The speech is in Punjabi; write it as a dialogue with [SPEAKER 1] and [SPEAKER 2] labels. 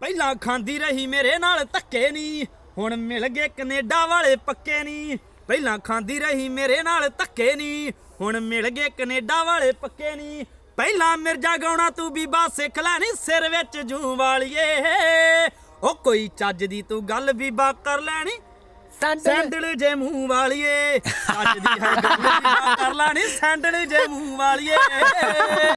[SPEAKER 1] ਪਹਿਲਾਂ ਖਾਂਦੀ ਰਹੀ ਮੇਰੇ ਨਾਲ ਧੱਕੇ ਨੀ, ਹੁਣ ਮਿਲ ਗਏ ਕੈਨੇਡਾ ਵਾਲੇ ਪੱਕੇ ਨੀ। ਪਹਿਲਾਂ ਖਾਂਦੀ ਰਹੀ ਮੇਰੇ ਨਾਲ ਧੱਕੇ ਨੀ, ਹੁਣ ਮਿਲ ਗਏ ਕੈਨੇਡਾ ਵਾਲੇ ਪੱਕੇ ਨੀ। ਪਹਿਲਾਂ ਮਿਰਜ਼ਾ ਗਾਉਣਾ ਤੂੰ ਬੀਬਾ ਸਿੱਖ ਲੈ ਨੀ, ਸਿਰ ਵਿੱਚ ਜੂੰ ਵਾਲੀਏ। ਉਹ ਕੋਈ ਚੱਜ ਦੀ ਤੂੰ ਗੱਲ ਬੀਬਾ ਕਰ ਲੈਣੀ, ਸੈਂਡਲ ਜੇ ਮੂੰਹ ਵਾਲੀਏ। ਚੱਜ ਦੀ ਹੈ ਗੱਲ ਬੀਬਾ ਕਰ ਲੈਣੀ, ਸੈਂਡਲ ਜੇ ਮੂੰਹ ਵਾਲੀਏ।